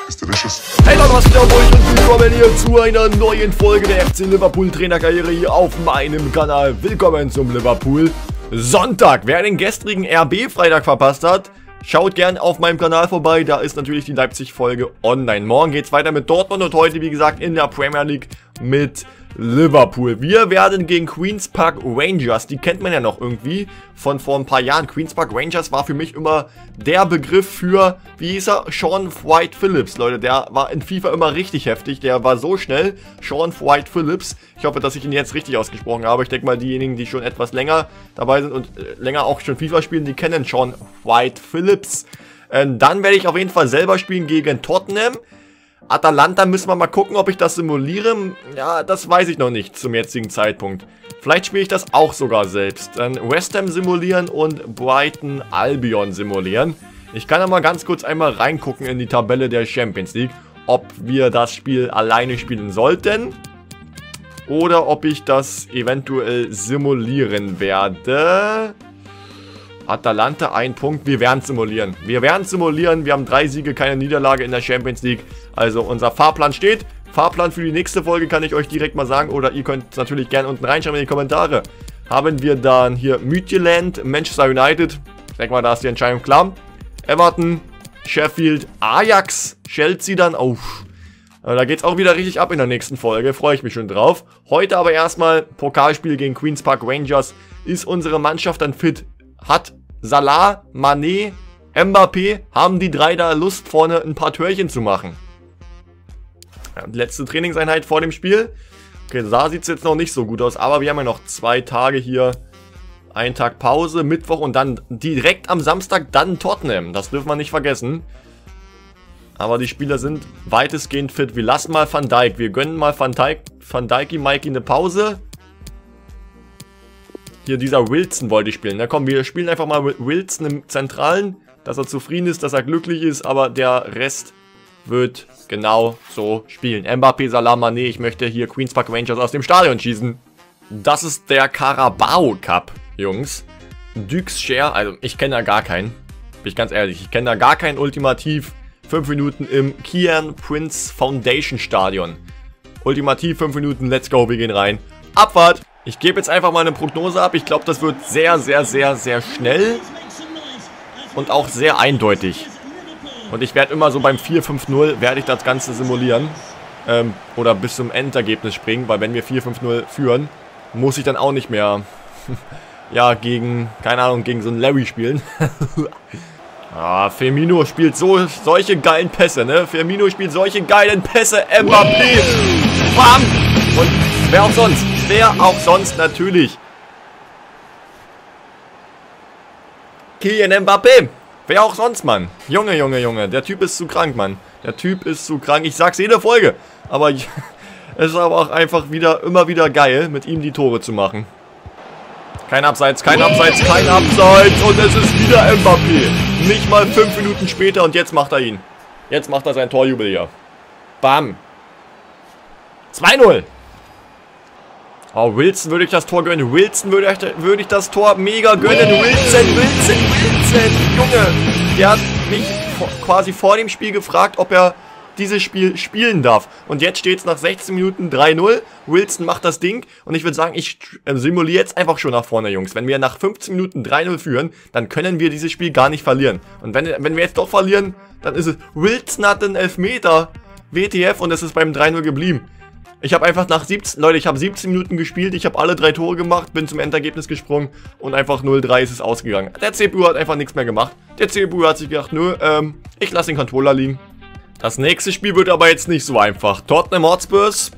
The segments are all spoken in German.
Hey Leute, was geht auf euch und willkommen hier zu einer neuen Folge der FC Liverpool Trainerkarriere hier auf meinem Kanal. Willkommen zum Liverpool Sonntag. Wer den gestrigen RB Freitag verpasst hat, schaut gern auf meinem Kanal vorbei. Da ist natürlich die Leipzig Folge online. Morgen geht es weiter mit Dortmund und heute, wie gesagt, in der Premier League mit Liverpool. Wir werden gegen Queen's Park Rangers, die kennt man ja noch irgendwie von vor ein paar Jahren. Queen's Park Rangers war für mich immer der Begriff für, wie hieß er? Sean Wright-Phillips, Leute. Der war in FIFA immer richtig heftig. Der war so schnell. Sean Wright-Phillips. Ich hoffe, dass ich ihn jetzt richtig ausgesprochen habe. Ich denke mal, diejenigen, die schon etwas länger dabei sind und länger auch schon FIFA spielen, die kennen Sean Wright-Phillips. Dann werde ich auf jeden Fall selber spielen gegen Tottenham. Atalanta müssen wir mal gucken, ob ich das simuliere. Ja, das weiß ich noch nicht zum jetzigen Zeitpunkt. Vielleicht spiele ich das auch sogar selbst. Dann West Ham simulieren und Brighton Albion simulieren. Ich kann aber ganz kurz einmal reingucken in die Tabelle der Champions League, ob wir das Spiel alleine spielen sollten oder ob ich das eventuell simulieren werde. Atalanta, ein Punkt. Wir werden simulieren. Wir werden simulieren. Wir haben 3 Siege, keine Niederlage in der Champions League. Also unser Fahrplan steht. Fahrplan für die nächste Folge kann ich euch direkt mal sagen. Oder ihr könnt natürlich gerne unten reinschreiben in die Kommentare. Haben wir dann hier Midtjylland, Manchester United. Ich denke mal, da ist die Entscheidung klar. Everton, Sheffield, Ajax, Chelsea dann. Oh, da geht es auch wieder richtig ab in der nächsten Folge. Freue ich mich schon drauf. Heute aber erstmal Pokalspiel gegen Queen's Park Rangers. Ist unsere Mannschaft dann fit? Hat Salah, Mané, Mbappé, haben die drei da Lust, vorne ein paar Törchen zu machen? Ja, die letzte Trainingseinheit vor dem Spiel. Okay, da sieht es jetzt noch nicht so gut aus, aber wir haben ja noch 2 Tage hier. Einen Tag Pause, Mittwoch und dann direkt am Samstag dann Tottenham. Das dürfen wir nicht vergessen. Aber die Spieler sind weitestgehend fit. Wir lassen mal Van Dijk. Wir gönnen mal Van Dijkie Mikey eine Pause. Hier dieser Wilson wollte ich spielen. Na komm, wir spielen einfach mal Wilson im Zentralen, dass er zufrieden ist, dass er glücklich ist, aber der Rest wird genau so spielen. Mbappé, Salah, Mané, ich möchte hier Queen's Park Rangers aus dem Stadion schießen. Das ist der Carabao Cup, Jungs. Dukes Share, also ich kenne da gar keinen. Bin ich ganz ehrlich, ich kenne da gar keinen Ultimativ. 5 Minuten im Kian Prince Foundation Stadion. Ultimativ 5 Minuten, let's go, wir gehen rein. Abfahrt! Ich gebe jetzt einfach mal eine Prognose ab. Ich glaube, das wird sehr, sehr, sehr, sehr schnell und auch sehr eindeutig. Und ich werde immer so beim 4-5-0 werde ich das Ganze simulieren. Oder bis zum Endergebnis springen, weil wenn wir 4-5-0 führen, muss ich dann auch nicht mehr, ja, gegen, keine Ahnung, gegen so einen Larry spielen. Ah, Firmino spielt solche geilen Pässe, ne? Firmino spielt solche geilen Pässe. Mbappé! Bam! Und wer auch sonst? Wer auch sonst natürlich. Kylian Mbappé. Wer auch sonst, Mann. Junge, Junge, Junge. Der Typ ist zu krank, Mann. Der Typ ist zu krank. Ich sag's jede Folge. Aber es ist aber auch einfach immer wieder geil, mit ihm die Tore zu machen. Kein Abseits, kein Abseits, kein Abseits. Und es ist wieder Mbappé. Nicht mal 5 Minuten später und jetzt macht er ihn. Jetzt macht er sein Torjubel hier. Bam. 2-0. Oh, Wilson würde ich das Tor gönnen. Wilson würde ich das Tor mega gönnen. Wilson. Junge, der hat mich quasi vor dem Spiel gefragt, ob er dieses Spiel spielen darf. Und jetzt steht es nach 16 Minuten 3-0. Wilson macht das Ding. Und ich würde sagen, ich simuliere jetzt einfach schon nach vorne, Jungs. Wenn wir nach 15 Minuten 3-0 führen, dann können wir dieses Spiel gar nicht verlieren. Und wenn wir jetzt doch verlieren, dann ist es... Wilson hat den Elfmeter. WTF und es ist beim 3-0 geblieben. Ich habe einfach nach 17, Leute, ich habe 17 Minuten gespielt, ich habe alle 3 Tore gemacht, bin zum Endergebnis gesprungen und einfach 0-3 ist es ausgegangen. Der CPU hat einfach nichts mehr gemacht. Der CPU hat sich gedacht, nö, ich lasse den Controller liegen. Das nächste Spiel wird aber jetzt nicht so einfach. Tottenham Hotspurs,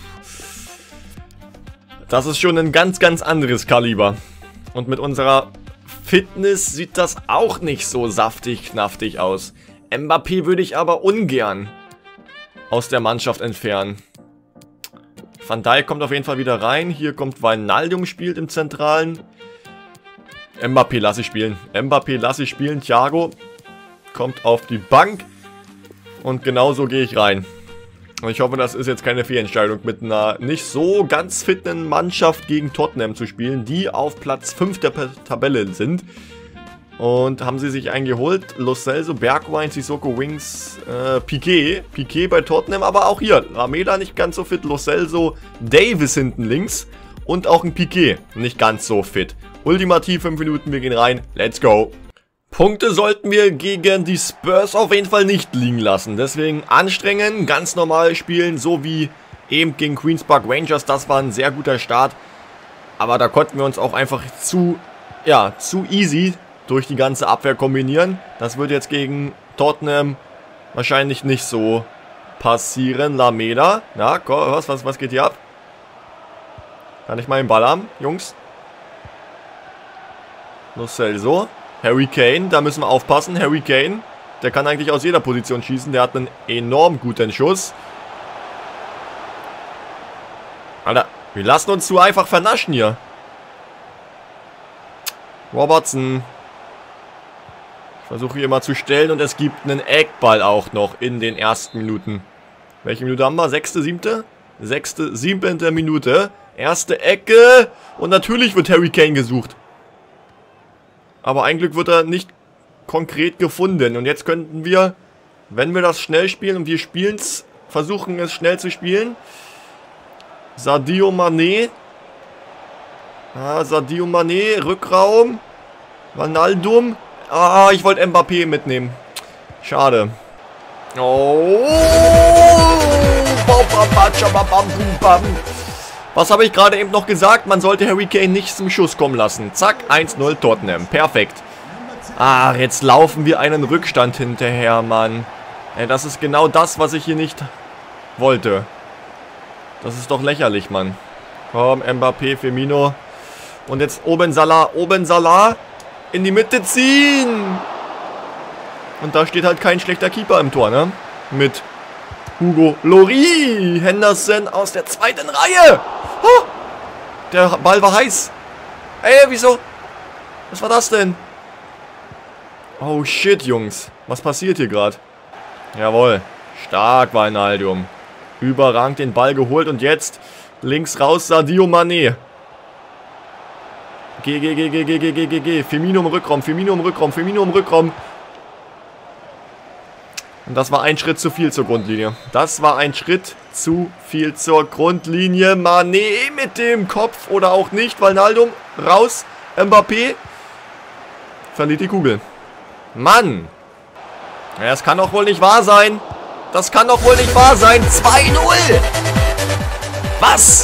das ist schon ein ganz, ganz anderes Kaliber. Und mit unserer Fitness sieht das auch nicht so saftig, knaftig aus. Mbappé würde ich aber ungern aus der Mannschaft entfernen. Van Dijk kommt auf jeden Fall wieder rein. Hier kommt Wijnaldum, spielt im Zentralen. Mbappé lasse ich spielen. Mbappé lasse ich spielen. Thiago kommt auf die Bank. Und genauso gehe ich rein. Und ich hoffe, das ist jetzt keine Fehlentscheidung, mit einer nicht so ganz fitten Mannschaft gegen Tottenham zu spielen, die auf Platz 5 der Tabelle sind. Und haben sie sich einen geholt. Lo Celso, Bergwijn, Sissoko, Wings, Piqué. Piqué bei Tottenham, aber auch hier. Lamela nicht ganz so fit. Lo Celso, Davis hinten links. Und auch ein Piqué nicht ganz so fit. Ultimativ 5 Minuten, wir gehen rein. Let's go. Punkte sollten wir gegen die Spurs auf jeden Fall nicht liegen lassen. Deswegen anstrengen, ganz normal spielen, so wie eben gegen Queen's Park Rangers. Das war ein sehr guter Start. Aber da konnten wir uns auch einfach zu easy durch die ganze Abwehr kombinieren. Das wird jetzt gegen Tottenham wahrscheinlich nicht so passieren. Lamela. Na, was geht hier ab? Kann ich mal den Ball haben, Jungs? Lo Celso. Harry Kane, da müssen wir aufpassen. Harry Kane, der kann eigentlich aus jeder Position schießen. Der hat einen enorm guten Schuss. Alter, wir lassen uns zu einfach vernaschen hier. Robertson. Ich versuche hier mal zu stellen und es gibt einen Eckball auch noch in den ersten Minuten. Welche Minute haben wir? 6., 7.? 6., 7. Minute. Erste Ecke. Und natürlich wird Harry Kane gesucht. Aber ein Glück wird er nicht konkret gefunden. Und jetzt könnten wir, wenn wir das schnell spielen und wir spielen es, versuchen es schnell zu spielen. Sadio Mané. Sadio Mané, Rückraum. Wijnaldum. Ich wollte Mbappé mitnehmen. Schade. Oh. Was habe ich gerade eben noch gesagt? Man sollte Harry Kane nicht zum Schuss kommen lassen. Zack, 1-0 Tottenham. Perfekt. Jetzt laufen wir einen Rückstand hinterher, Mann. Das ist genau das, was ich hier nicht wollte. Das ist doch lächerlich, Mann. Komm, Mbappé, Firmino. Und jetzt oben Salah. In die Mitte ziehen. Und da steht halt kein schlechter Keeper im Tor, ne? Mit Hugo Lloris. Henderson aus der zweiten Reihe. Oh, der Ball war heiß. Ey, wieso? Was war das denn? Oh shit, Jungs. Was passiert hier gerade? Jawohl. Stark, Wijnaldum. Überragend den Ball geholt und jetzt links raus Sadio Mané. Geh. Firmino im Rückraum. Und das war ein Schritt zu viel zur Grundlinie. Mané mit dem Kopf oder auch nicht. Wijnaldum raus. Mbappé verliert die Kugel. Mann. Ja, das kann doch wohl nicht wahr sein. 2-0. Was?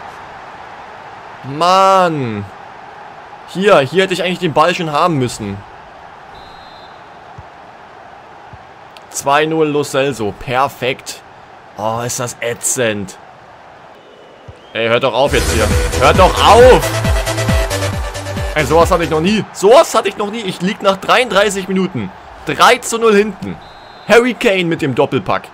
Mann. Hier hätte ich eigentlich den Ball schon haben müssen. 2-0 Lo Celso. Perfekt. Oh, ist das ätzend. Ey, hört doch auf jetzt hier. Hört doch auf! Ey, sowas hatte ich noch nie. Ich lieg nach 33 Minuten 3-0 hinten. Harry Kane mit dem Doppelpack.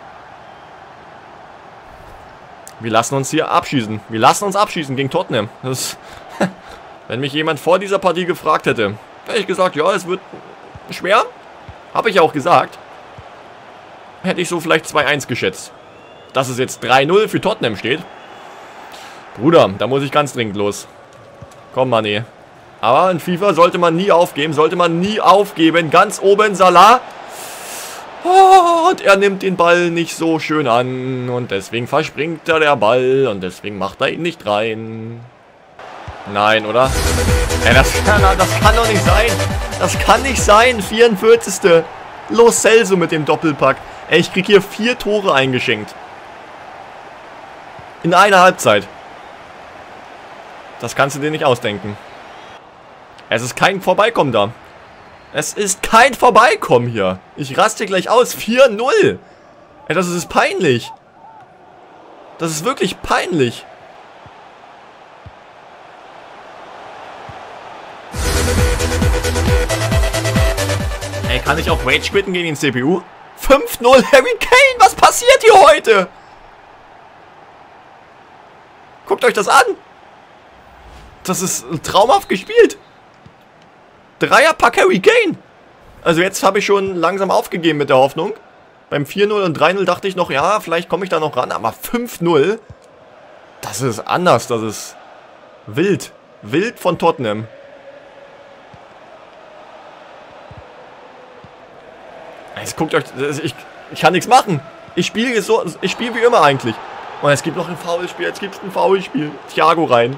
Wir lassen uns hier abschießen. Gegen Tottenham. Wenn mich jemand vor dieser Partie gefragt hätte, hätte ich gesagt, ja, es wird schwer. Habe ich auch gesagt. Hätte ich so vielleicht 2-1 geschätzt. Dass es jetzt 3-0 für Tottenham steht. Bruder, da muss ich ganz dringend los. Komm, Mané. Aber in FIFA sollte man nie aufgeben. Ganz oben Salah. Und er nimmt den Ball nicht so schön an. Und deswegen verspringt der Ball. Und deswegen macht er ihn nicht rein. Nein, oder? Ey, das kann doch nicht sein. Das kann nicht sein. 44. Lo Celso mit dem Doppelpack. Ey, ich krieg hier 4 Tore eingeschenkt. In einer Halbzeit. Das kannst du dir nicht ausdenken. Es ist kein Vorbeikommen da. Es ist kein Vorbeikommen hier. Ich raste gleich aus. 4-0. Ey, das ist peinlich. Das ist wirklich peinlich. Ey, kann ich auch Rage quitten gegen den CPU? 5-0 Harry Kane. Was passiert hier heute? Guckt euch das an. Das ist traumhaft gespielt. Dreierpack Harry Kane. Also jetzt habe ich schon langsam aufgegeben mit der Hoffnung. Beim 4-0 und 3-0 dachte ich noch, ja, vielleicht komme ich da noch ran. Aber 5-0, das ist anders. Das ist wild. Wild von Tottenham. Jetzt guckt euch, ich kann nichts machen. Ich spiele wie immer eigentlich. Und es gibt noch ein Foulspiel, jetzt gibt es ein Foulspiel. Thiago rein.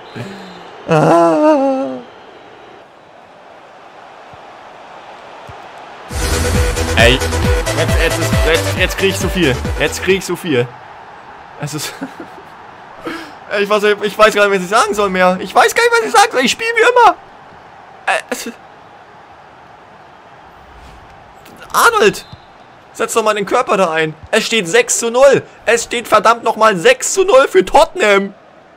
Ey, jetzt krieg ich so viel. Jetzt krieg ich so viel. Es ist... ich weiß gar nicht, was ich sagen soll mehr. Ich weiß gar nicht, was ich sagen soll. Ich spiele wie immer. Arnold! Setz doch mal den Körper da ein. Es steht 6:0. Es steht verdammt nochmal 6:0 für Tottenham.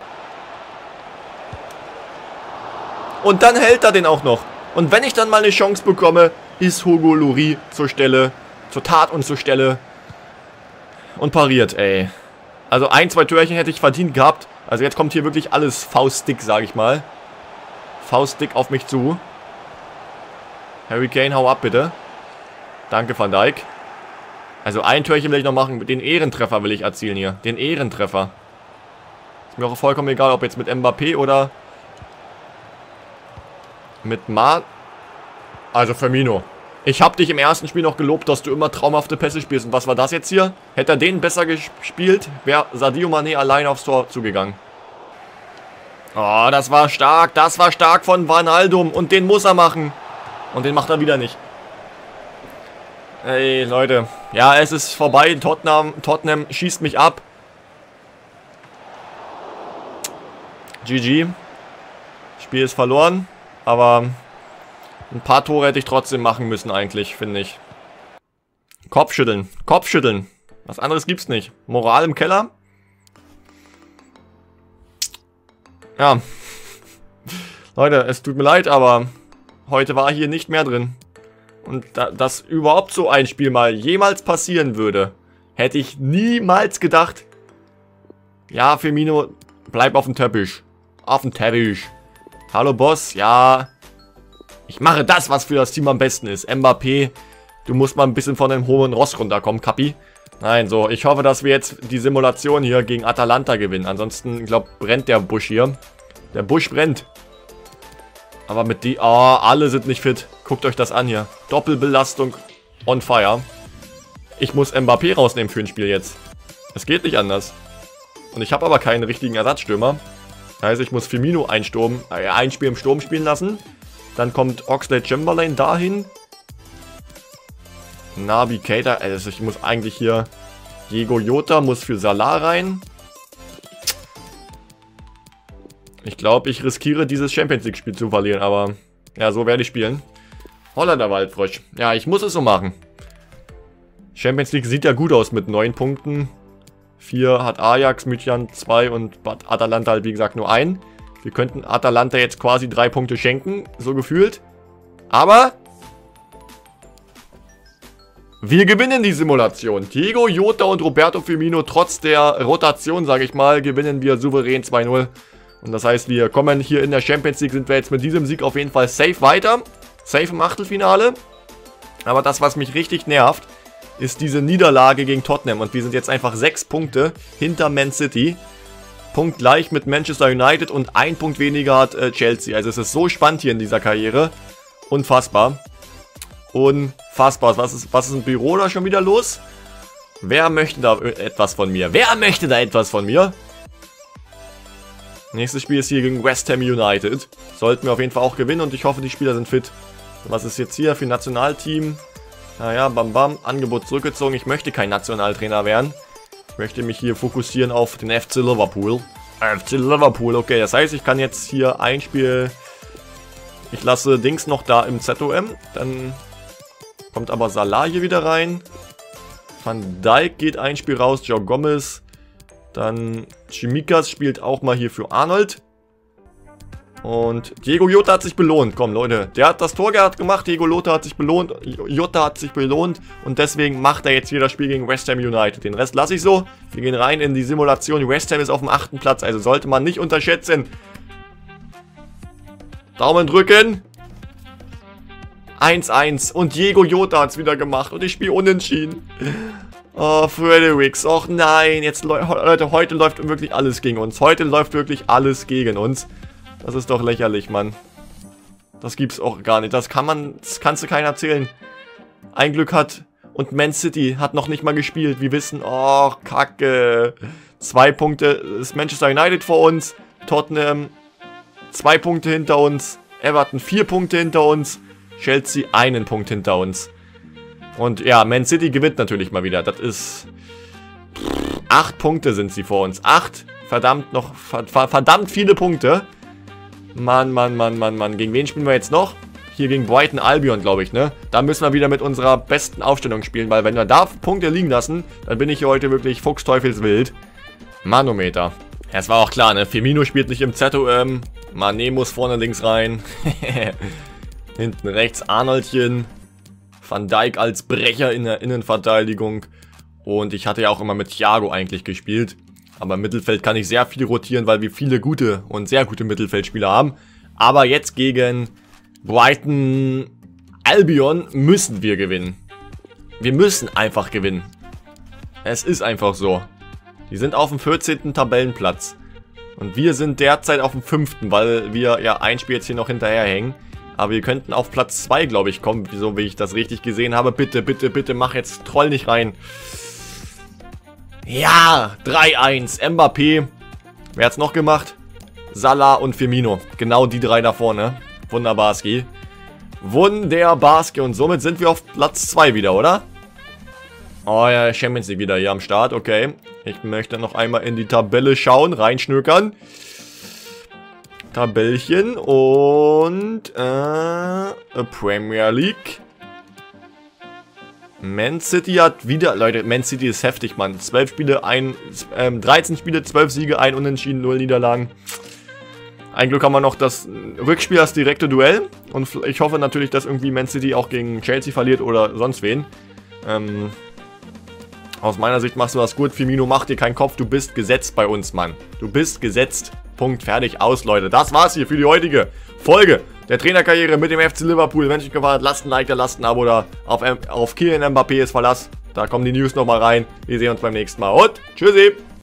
Und dann hält er den auch noch. Und wenn ich dann mal eine Chance bekomme, ist Hugo Lloris zur Stelle, zur Tat und zur Stelle. Und pariert, ey. Also 1, 2 Türchen hätte ich verdient gehabt. Also jetzt kommt hier wirklich alles Faustdick, sage ich mal. Faustdick auf mich zu. Harry Kane, hau ab bitte. Danke, Van Dijk. Also ein Türchen will ich noch machen. Den Ehrentreffer will ich erzielen hier. Den Ehrentreffer. Ist mir auch vollkommen egal, ob jetzt mit Mbappé oder mit Also Firmino. Ich habe dich im ersten Spiel noch gelobt, dass du immer traumhafte Pässe spielst. Und was war das jetzt hier? Hätte er den besser gespielt, wäre Sadio Mané allein aufs Tor zugegangen. Oh, das war stark. Das war stark von Wijnaldum. Und den muss er machen. Und den macht er wieder nicht. Ey, Leute. Ja, es ist vorbei. Tottenham schießt mich ab. GG. Spiel ist verloren. Aber ein paar Tore hätte ich trotzdem machen müssen eigentlich, finde ich. Kopfschütteln. Kopfschütteln. Was anderes gibt's nicht. Moral im Keller. Ja. Leute, es tut mir leid, aber heute war hier nicht mehr drin. Und dass überhaupt so ein Spiel mal jemals passieren würde, hätte ich niemals gedacht. Ja, Firmino, bleib auf dem Teppich. Auf dem Teppich. Hallo Boss, ja. Ich mache das, was für das Team am besten ist. Mbappé, du musst mal ein bisschen von dem hohen Ross runterkommen, Kapi. Nein, so, ich hoffe, dass wir jetzt die Simulation hier gegen Atalanta gewinnen. Ansonsten, ich glaube, brennt der Busch hier. Der Busch brennt. Aber mit die... Oh, alle sind nicht fit. Guckt euch das an hier. Doppelbelastung on fire. Ich muss Mbappé rausnehmen für ein Spiel jetzt. Es geht nicht anders. Und ich habe aber keinen richtigen Ersatzstürmer. Das heißt, ich muss Firmino ein Spiel im Sturm spielen lassen. Dann kommt Oxlade-Chamberlain dahin. Naby Keita. Also ich muss eigentlich hier... Diego Jota muss für Salah rein. Ich glaube, ich riskiere dieses Champions League Spiel zu verlieren, aber ja, so werde ich spielen. Holländer Waldfrosch. Ja, ich muss es so machen. Champions League sieht ja gut aus mit 9 Punkten. 4 hat Ajax, Midtjylland 2 und Atalanta halt wie gesagt nur 1. Wir könnten Atalanta jetzt quasi 3 Punkte schenken, so gefühlt. Aber wir gewinnen die Simulation. Diego Jota und Roberto Firmino, trotz der Rotation, sage ich mal, gewinnen wir souverän 2-0. Und das heißt, wir kommen hier in der Champions League, sind wir jetzt mit diesem Sieg auf jeden Fall safe weiter. Safe im Achtelfinale. Aber das, was mich richtig nervt, ist diese Niederlage gegen Tottenham. Und wir sind jetzt einfach 6 Punkte hinter Man City. Punktgleich mit Manchester United und 1 Punkt weniger hat Chelsea. Also es ist so spannend hier in dieser Karriere. Unfassbar. Unfassbar. Was ist im Büro da schon wieder los? Wer möchte da etwas von mir? Wer möchte da etwas von mir? Nächstes Spiel ist hier gegen West Ham United. Sollten wir auf jeden Fall auch gewinnen und ich hoffe, die Spieler sind fit. Was ist jetzt hier für ein Nationalteam? Naja, bam bam, Angebot zurückgezogen. Ich möchte kein Nationaltrainer werden. Ich möchte mich hier fokussieren auf den FC Liverpool. FC Liverpool, okay. Das heißt, ich kann jetzt hier ein Spiel... Ich lasse Dings noch da im ZOM. Dann kommt aber Salah hier wieder rein. Van Dijk geht ein Spiel raus. Joe Gomez. Dann Tsimikas spielt auch mal hier für Arnold. Und Diego Jota hat sich belohnt. Komm, Leute. Der hat das Tor gemacht. Diego Jota hat sich belohnt. Jota hat sich belohnt. Und deswegen macht er jetzt hier das Spiel gegen West Ham United. Den Rest lasse ich so. Wir gehen rein in die Simulation. West Ham ist auf dem 8. Platz. Also sollte man nicht unterschätzen. Daumen drücken. 1-1. Und Diego Jota hat es wieder gemacht. Und ich spiele unentschieden. Oh, Fredericks. Och nein. Jetzt, Leute, heute läuft wirklich alles gegen uns. Heute läuft wirklich alles gegen uns. Das ist doch lächerlich, Mann. Das gibt's auch gar nicht. Das kannst du keiner erzählen. Ein Glück hat Und Man City hat noch nicht mal gespielt. Wir wissen, oh, Kacke. 2 Punkte ist Manchester United vor uns. Tottenham 2 Punkte hinter uns. Everton 4 Punkte hinter uns. Chelsea 1 Punkt hinter uns. Und ja, Man City gewinnt natürlich mal wieder. Das ist... 8 Punkte sind sie vor uns. 8. Verdammt viele Punkte. Mann. Gegen wen spielen wir jetzt noch? Hier gegen Brighton Albion, glaube ich, ne? Da müssen wir wieder mit unserer besten Aufstellung spielen, weil wenn wir da Punkte liegen lassen, dann bin ich hier heute wirklich fuchsteufelswild. Manometer. Ja, es war auch klar, ne? Firmino spielt nicht im ZOM. Mané muss vorne links rein. Hinten rechts Arnoldchen. Van Dijk als Brecher in der Innenverteidigung. Und ich hatte ja auch immer mit Thiago eigentlich gespielt. Aber im Mittelfeld kann ich sehr viel rotieren, weil wir viele gute und sehr gute Mittelfeldspieler haben. Aber jetzt gegen Brighton Albion müssen wir gewinnen. Wir müssen einfach gewinnen. Es ist einfach so. Die sind auf dem 14. Tabellenplatz. Und wir sind derzeit auf dem 5., weil wir ja ein Spiel jetzt hier noch hinterherhängen. Aber wir könnten auf Platz 2, glaube ich, kommen, so wie ich das richtig gesehen habe. Bitte, mach jetzt Troll nicht rein. Ja, 3-1. Mbappé. Wer hat's noch gemacht? Salah und Firmino. Genau die 3 da vorne. Wunderbarski. Wunderbarski. Und somit sind wir auf Platz 2 wieder, oder? Oh ja, Champions League wieder hier am Start. Okay. Ich möchte noch einmal in die Tabelle schauen. Reinschnökern. Tabellchen. Und Premier League. Man City hat wieder... Leute, Man City ist heftig, Mann. 13 Spiele, 12 Siege, 1 Unentschieden, 0 Niederlagen. Ein Glück haben wir noch das Rückspiel, das direkte Duell. Und ich hoffe natürlich, dass irgendwie Man City auch gegen Chelsea verliert oder sonst wen. Aus meiner Sicht machst du das gut. Firmino, mach dir keinen Kopf. Du bist gesetzt bei uns, Mann. Du bist gesetzt. Punkt, fertig, aus, Leute. Das war's hier für die heutige Folge der Trainerkarriere mit dem FC Liverpool. Wenn es euch gefallen hat, lasst ein Like da, lasst ein Abo da. Auf Kylian Mbappé ist Verlass. Da kommen die News nochmal rein. Wir sehen uns beim nächsten Mal und tschüssi.